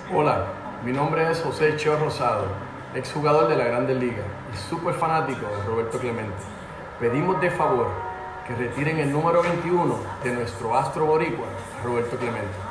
Hola, mi nombre es José Cheo Rosado, exjugador de la Grandes Ligas y súper fanático de Roberto Clemente. Pedimos de favor que retiren el número 21 de nuestro astro boricua, Roberto Clemente.